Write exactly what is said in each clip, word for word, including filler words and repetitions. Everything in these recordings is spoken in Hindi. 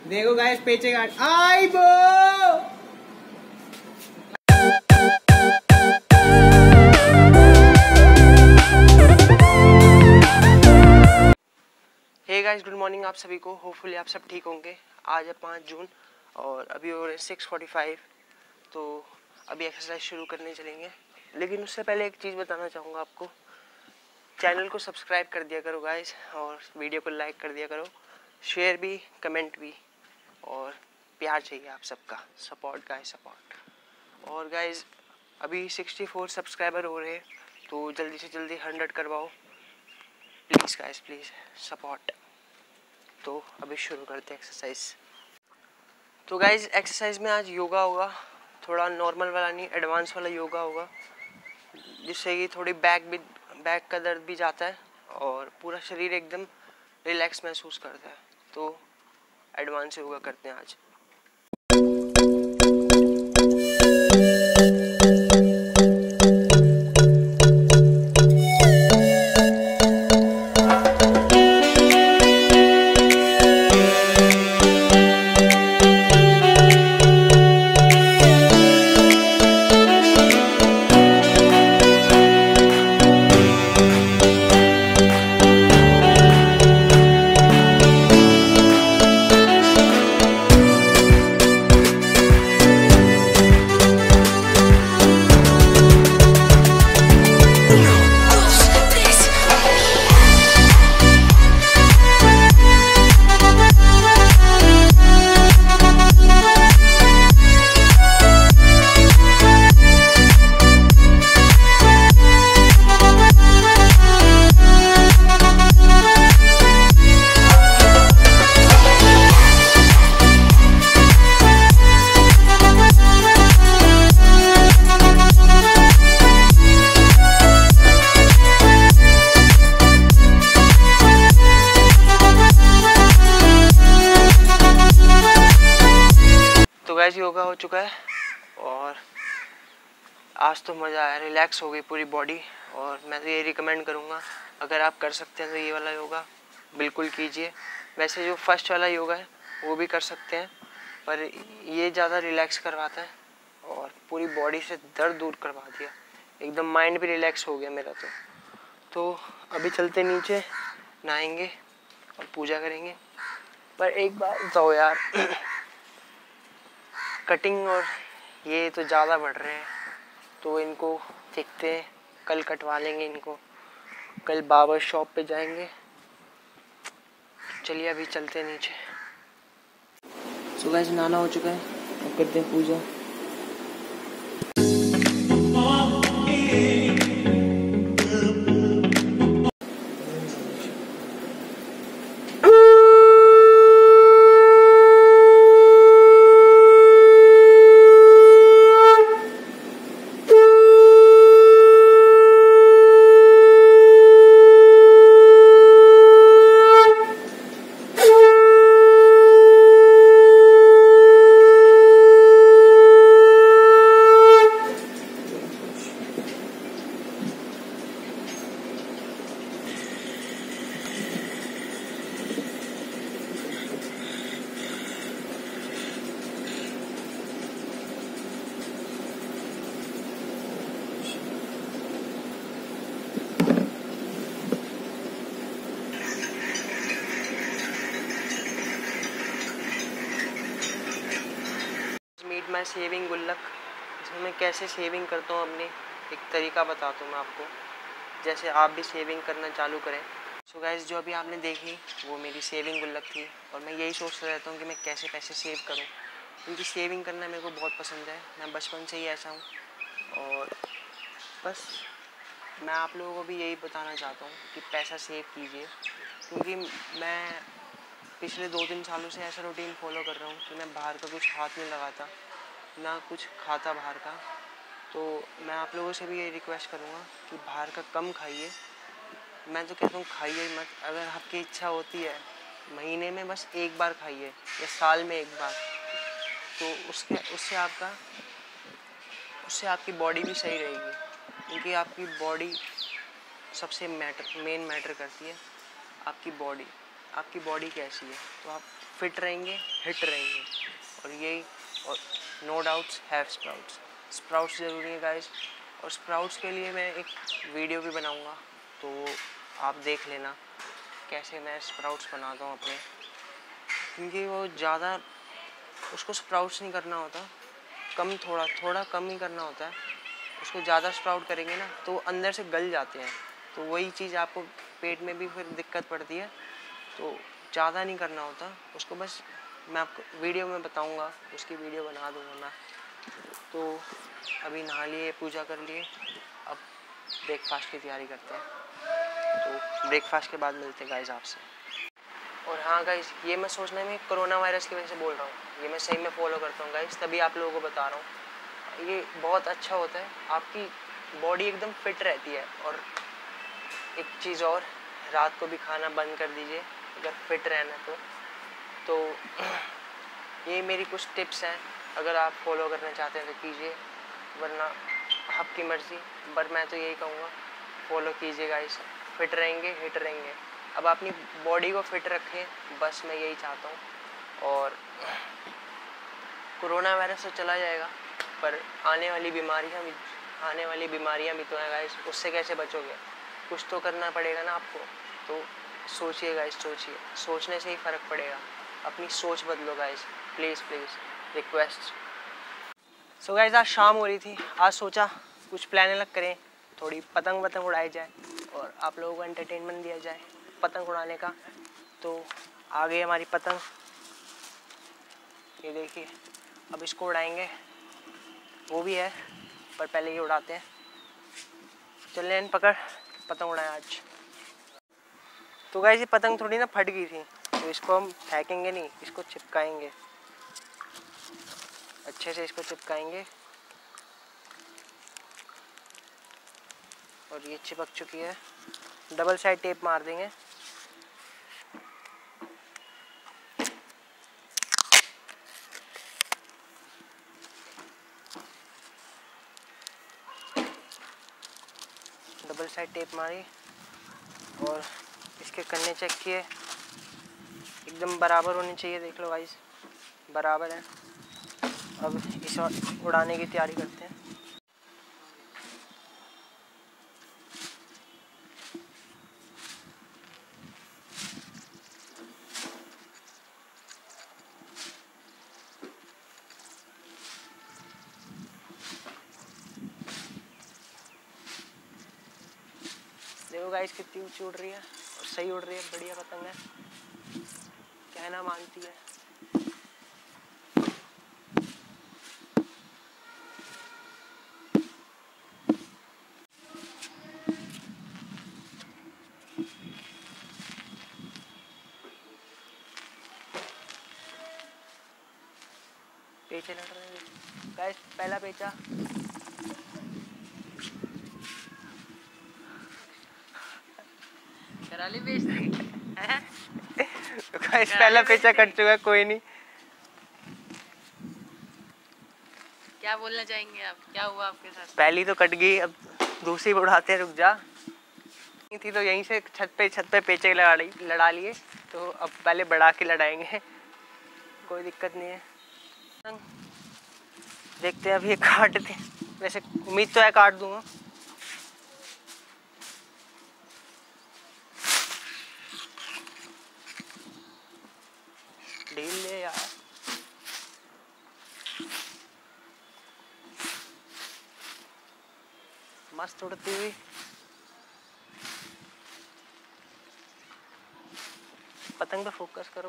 देखो गाइस पेचे गार्ड आई बो। हे गाइस गुड मॉर्निंग आप सभी को। होपफुली आप सब ठीक होंगे। आज है पाँच जून और अभी हो रहे हैं सिक्स फोर्टी फाइव। तो अभी एक्सरसाइज शुरू करने चलेंगे, लेकिन उससे पहले एक चीज़ बताना चाहूँगा आपको। चैनल को सब्सक्राइब कर दिया करो गाइस, और वीडियो को लाइक कर दिया करो, शेयर भी, कमेंट भी, और प्यार चाहिए आप सबका, सपोर्ट गाइस सपोर्ट। और गाइस अभी सिक्सटी फोर सब्सक्राइबर हो रहे हैं, तो जल्दी से जल्दी हंड्रेड करवाओ प्लीज़ गाइस, प्लीज़ सपोर्ट। तो अभी शुरू करते हैं एक्सरसाइज। तो गाइस एक्सरसाइज में आज योगा होगा, थोड़ा नॉर्मल वाला नहीं, एडवांस वाला योगा होगा, जिससे कि थोड़ी बैक भी बैक का दर्द भी जाता है और पूरा शरीर एकदम रिलैक्स महसूस करता है। तो एडवांस योगा करते हैं आज। गाइस योगा हो चुका है और आज तो मज़ा आया, रिलैक्स हो गई पूरी बॉडी। और मैं तो ये रिकमेंड करूँगा, अगर आप कर सकते हैं तो ये वाला योगा बिल्कुल कीजिए। वैसे जो फर्स्ट वाला योगा है वो भी कर सकते हैं, पर ये ज़्यादा रिलैक्स करवाता है और पूरी बॉडी से दर्द दूर करवा दिया, एकदम माइंड भी रिलैक्स हो गया मेरा। तो तो अभी चलते नीचे, नहाएंगे और पूजा करेंगे। पर एक बात बताओ यार, कटिंग और ये तो ज़्यादा बढ़ रहे हैं, तो इनको देखते हैं, कल कटवा लेंगे इनको, कल बार्बर शॉप पे जाएंगे। चलिए अभी चलते हैं नीचे। सो गाइस नहाना हो चुका है, अब करते हैं पूजा। मीट माई शेविंग गुल्लक, इसमें मैं कैसे शेविंग करता हूँ अपनी एक तरीका बताता हूँ मैं आपको, जैसे आप भी शेविंग करना चालू करें। सो गाइस जो अभी आपने देखी वो मेरी शेविंग गुल्लक थी, और मैं यही सोचता रहता हूँ कि मैं कैसे पैसे सेव करूँ, क्योंकि शेविंग करना मेरे को बहुत पसंद है। मैं बचपन से ही ऐसा हूँ, और बस मैं आप लोगों को भी यही बताना चाहता हूँ कि पैसा सेव कीजिए, क्योंकि मैं पिछले दो तीन सालों से ऐसा रूटीन फॉलो कर रहा हूँ कि मैं बाहर का कुछ हाथ नहीं लगाता, ना कुछ खाता बाहर का। तो मैं आप लोगों से भी ये रिक्वेस्ट करूँगा कि बाहर का कम खाइए। मैं तो कहता हूँ खाइए मत, अगर आपकी इच्छा होती है महीने में बस एक बार खाइए या साल में एक बार, तो उसके उससे आपका उससे आपकी बॉडी भी सही रहेगी, क्योंकि आपकी बॉडी सबसे मैटर मेन मैटर करती है। आपकी बॉडी आपकी बॉडी कैसी है, तो आप फिट रहेंगे, हिट रहेंगे। और यही, और no doubts have sprouts. Sprouts ज़रूरी है गाइस, और स्प्राउट्स के लिए मैं एक वीडियो भी बनाऊंगा, तो आप देख लेना कैसे मैं स्प्राउट्स बनाता हूँ अपने, क्योंकि वो ज़्यादा उसको स्प्राउट्स नहीं करना होता, कम थोड़ा थोड़ा कम ही करना होता है। उसको ज़्यादा स्प्राउट करेंगे ना तो अंदर से गल जाते हैं, तो वही चीज़ आपको पेट में भी फिर दिक्कत पड़ती है। तो ज़्यादा नहीं करना होता उसको, बस मैं आपको वीडियो में बताऊंगा, उसकी वीडियो बना दूंगा मैं। तो अभी नहा लिए, पूजा कर लिए, अब ब्रेकफास्ट की तैयारी करते हैं। तो ब्रेकफास्ट के बाद मिलते हैं गाइस आपसे। और हाँ गाइस, ये मैं सोचना है मैं कोरोना वायरस की वजह से बोल रहा हूँ, ये मैं सही में फॉलो करता हूँ गाइस, तभी आप लोगों को बता रहा हूँ। ये बहुत अच्छा होता है, आपकी बॉडी एकदम फिट रहती है। और एक चीज़ और, रात को भी खाना बंद कर दीजिए अगर फिट रहना तो तो ये मेरी कुछ टिप्स हैं, अगर आप फॉलो करना चाहते हैं तो कीजिए, वरना आपकी मर्ज़ी। पर मैं तो यही कहूँगा, फॉलो कीजिए गाइस, फिट रहेंगे, हिट रहेंगे। अब अपनी बॉडी को फिट रखें, बस मैं यही चाहता हूँ। और कोरोना वायरस तो चला जाएगा, पर आने वाली बीमारियाँ भी आने वाली बीमारियाँ भी तो हैं गाइस, उससे कैसे बचोगे? कुछ तो करना पड़ेगा ना आपको। तो सोचिए गाइस, सोचिए, सोचने से ही फ़र्क पड़ेगा। अपनी सोच बदलो guys, please please, request. So guys, आज शाम हो रही थी, आज सोचा कुछ प्लान अलग करें, थोड़ी पतंग वतंग उड़ाई जाए और आप लोगों को एंटरटेनमेंट दिया जाए पतंग उड़ाने का। तो आ गई हमारी पतंग, ये देखिए, अब इसको उड़ाएंगे, वो भी है पर पहले ये उड़ाते हैं। चल इन पकड़, पतंग उड़ाएं आज। तो गाइस, ये पतंग थोड़ी ना फट गई थी, तो इसको हम फेंकेंगे नहीं, इसको चिपकाएंगे, अच्छे से इसको चिपकाएंगे। और ये चिपक चुकी है, डबल साइड टेप मार देंगे। डबल साइड टेप मारी और इसके कन्ने चेक किए, एकदम बराबर होने चाहिए, देख लो गाइस, बराबर है। अब इस उड़ाने की तैयारी करते हैं। देखो गाइस, कितनी ऊंची उड़ रही है और सही उड़ रही है, बढ़िया पतंग है, कहना मानती है। पेचे लड़ रहे हैं गाइस, पहला पेचा, कराली बेचती है। तो गाइस पहला पेचा कट चुका है, कोई नहीं। क्या बोलना चाहेंगे आप, क्या हुआ आपके साथ? पहली तो कट गई, अब दूसरी भी उड़ाते हैं, रुक जा। थी तो यहीं से छत पे छत पे पेचे लड़ा लड़ा लिए, तो अब पहले बढ़ा के लड़ाएंगे, कोई दिक्कत नहीं है। देखते हैं, अभी ये काटते हैं, वैसे उम्मीद तो है काट दूंगा। ढील ले यार, मस्त उड़ती हुई पतंग पे फोकस करो।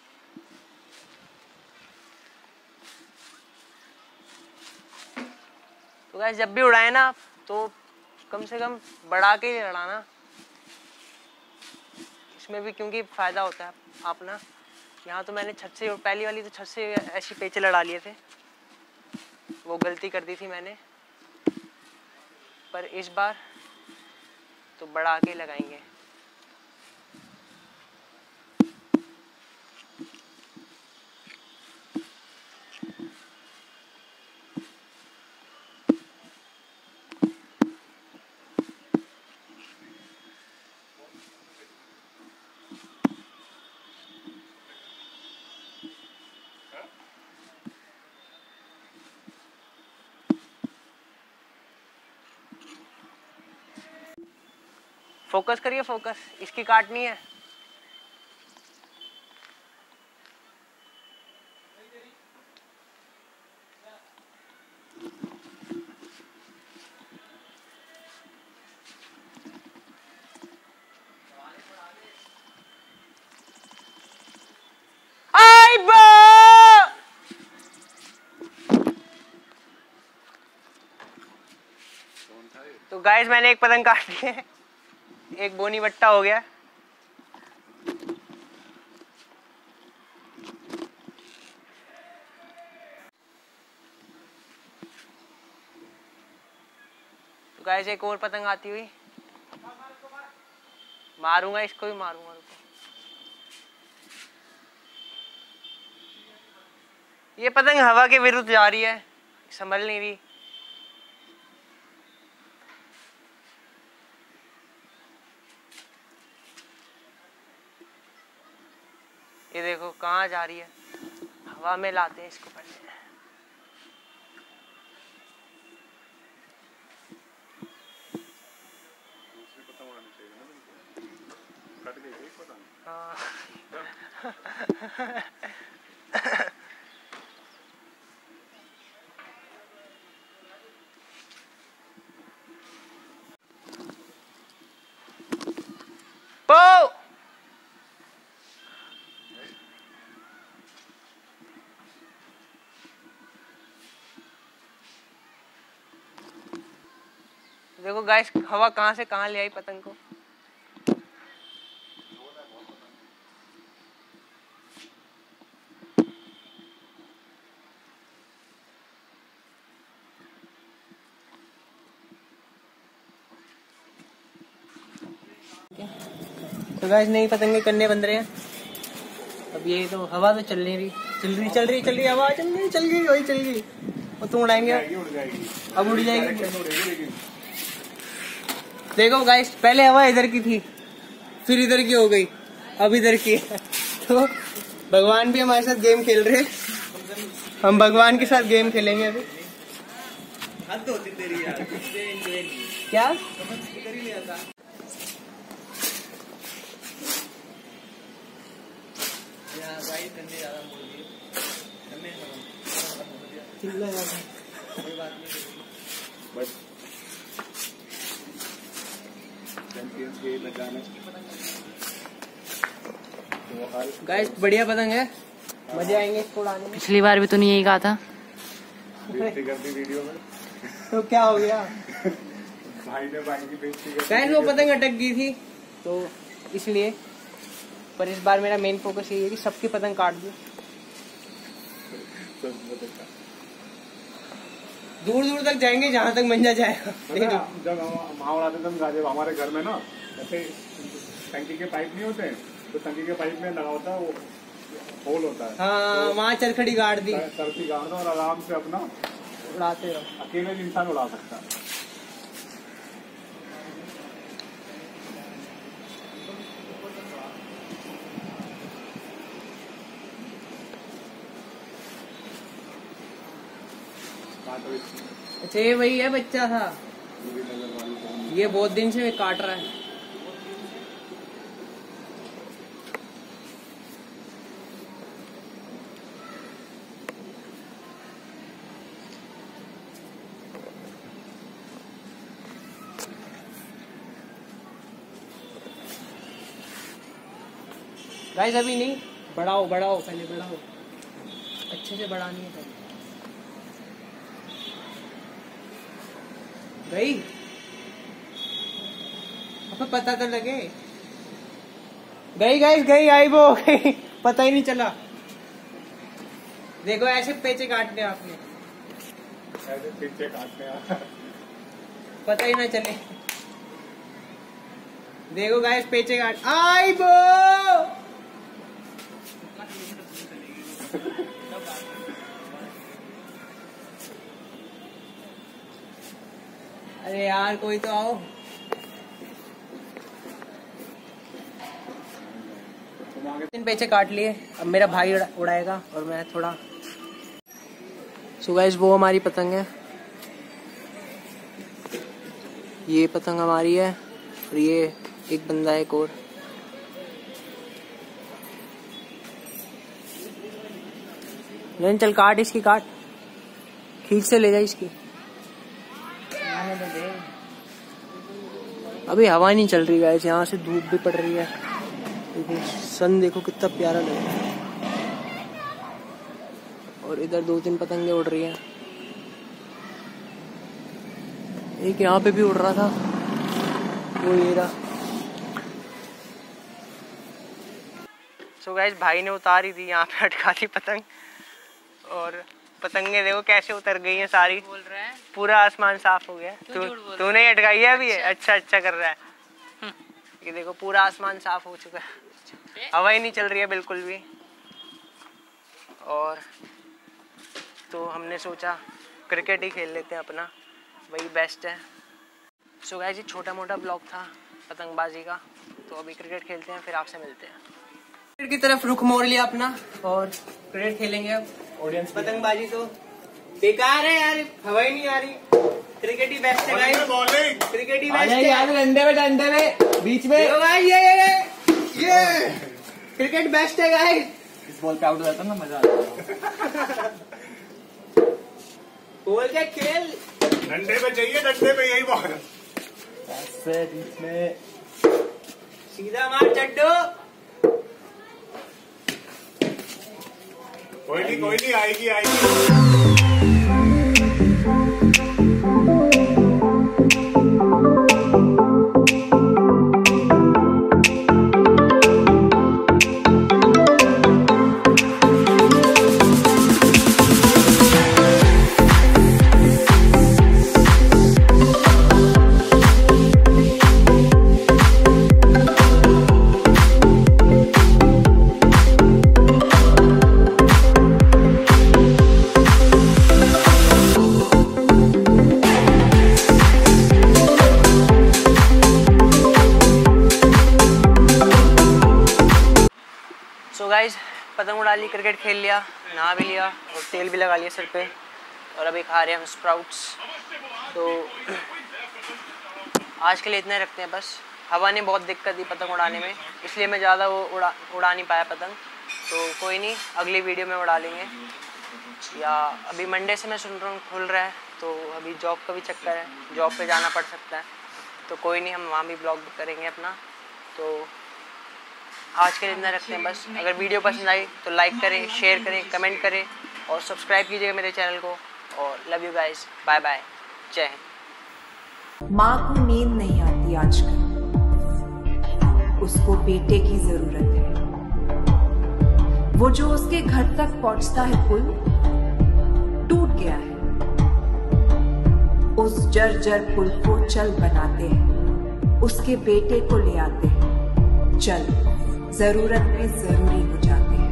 तो गाइस, जब भी उड़ाए ना तो कम से कम बढ़ा के ही लड़ाना, इसमें भी क्योंकि फायदा होता है। आप ना, यहाँ तो मैंने छत से, पहली वाली तो छत से ऐसी पेचे लड़ा लिए थे, वो गलती कर दी थी मैंने, पर इस बार तो बढ़ा के लगाएंगे। फोकस करिए, फोकस, इसकी काटनी है। आई बा तो गाइस मैंने एक पतंग काट ली है, एक बोनी बट्टा हो गया। तो गाइस एक और पतंग आती हुई, मारूंगा इसको भी मारूंगा। ये पतंग हवा के विरुद्ध जा रही है, संभल नहीं रही। ये देखो कहाँ जा रही है, हवा में लाते हैं इसको पहले। हाँ ओ! देखो गाइस हवा कहाँ से कहाँ ले आई पतंग को। तो गाइस नई पतंगे करने बन रहे हैं। अब ये तो हवा तो चल नहीं रही, चल रही चल रही चल रही हवा चल रही चल गई वही चल गई। और तुम उड़ाएंगे अब उड़ जाएगी। देखो गाइस पहले हवा इधर की थी, फिर इधर की हो गई, अब इधर की है। तो भगवान भी हमारे साथ गेम खेल रहे हैं, हम भगवान के साथ गेम खेलेंगे अभी। हद होती तेरी यार, क्या गाइस बढ़िया पतंग है, मजे आएंगे इसको उड़ाने में। पिछली बार भी तो नहीं यही कहा था। वीडियो में तो क्या हो गया भाई ने भाई की बेइज्जती कर दी। गाइस वो पतंग अटक गई थी तो इसलिए, पर इस बार मेरा मेन फोकस यही है कि सबकी पतंग काट दूं। दूर दूर तक जाएंगे जहाँ तक मंजा जाएगा। जब वहाँ उड़ाते थे जब हमारे घर में ना ऐसे टंकी के पाइप नहीं होते, तो टंकी के पाइप में लगा होता है वो होल होता है। हाँ तो वहाँ चरखड़ी गाड़ दी, चरखी गाड़ दो और आराम से अपना उड़ाते रहो। अकेले भी इंसान उड़ा सकता है। अच्छा ये वही है बच्चा था, ये बहुत दिन से काट रहा है। गाइस अभी नहीं, बढ़ाओ बढ़ाओ पहले बढ़ाओ, अच्छे से बढ़ानी है पहले। गई अब पता तो लगे। गई गाइस गई, आई वो गई, पता ही नहीं चला। देखो ऐसे पेचे काटने आपने, ऐसे पेचे काटने पता ही ना चले। देखो गाइस पेचे काट, आई वो अरे यार कोई तो आओ। तीन पेचे काट लिए, अब मेरा भाई उड़ाएगा और मैं थोड़ा। सो गाइस वो हमारी पतंग है, ये पतंग हमारी है और ये एक बंदा है एक और। लेकिन चल काट इसकी, काट खींच से ले जा इसकी। अभी हवा नहीं चल रही गाइस, यहाँ से धूप भी पड़ रही है। देखो सन देखो कितना प्यारा लग रहा है। और इधर दो तीन पतंगे उड़ रही हैं। एक यहाँ पे भी उड़ रहा था, वो ये रहा। सो गाइस भाई ने उतारी थी, यहाँ पे अटका दी पतंग और पतंगे देखो कैसे उतर गई हैं सारी। बोल रहा है पूरा आसमान साफ हो गया। तू तूने ही अटकाई है अभी। अच्छा अच्छा, अच्छा कर रहा है। ये देखो पूरा आसमान साफ हो चुका है, हवा ही नहीं चल रही है बिल्कुल भी। और तो हमने सोचा क्रिकेट ही खेल लेते हैं अपना, वही बेस्ट है। सो गाइस ये छोटा मोटा ब्लॉग था पतंगबाजी का, तो अभी क्रिकेट खेलते हैं फिर आपसे मिलते हैं। क्रिकेट की तरफ रुख मोड़ लिया अपना और क्रिकेट खेलेंगे अब। ऑडियंस पतंगबाजी तो बेकार है यार, हवा ही नहीं आ रही। क्रिकेट ही बेस्ट है गाइस, क्रिकेट ही बेस्ट है यार। डंडे में डंडे में बीच में ये ये ये ये क्रिकेट बेस्ट है गाइस। इस बॉल पे आउट हो जाता ना, मजा आता है। बोल के खेल, डंडे पे चाहिए, डंडे पे यही बॉल ऐसे बीच में सीधा मार चड्डो। कोई नहीं कोई नहीं, आएगी आएगी। गाइस पतंग उड़ा ली, क्रिकेट खेल लिया, नहा भी लिया और तेल भी लगा लिया सिर पे और अभी खा रहे हैं हम स्प्राउट्स। तो आज के लिए इतना ही रखते हैं बस। हवा ने बहुत दिक्कत दी पतंग उड़ाने में, इसलिए मैं ज़्यादा वो उड़ा उड़ा नहीं पाया पतंग। तो कोई नहीं, अगली वीडियो में उड़ा लेंगे। या अभी मंडे से मैं सुन रहा हूँ खुल रहा है, तो अभी जॉब का भी चक्कर है, जॉब पे जाना पड़ सकता है। तो कोई नहीं, हम वहाँ भी ब्लॉग करेंगे अपना। तो आज के लिए इतना रखते हैं बस। अगर वीडियो पसंद आई तो लाइक करें, शेयर करें, कमेंट करें और सब्सक्राइब कीजिएगा मेरे चैनल को। और love you guys, bye bye, जय हिंद। माँ को नींद नहीं आती आजकल, उसको बेटे की जरूरत है। वो जो उसके घर तक पहुंचता है पुल टूट गया है, उस जर्जर पुल को चल बनाते हैं, उसके बेटे को ले आते हैं, चल जरूरत में जरूरी हो जाते हैं।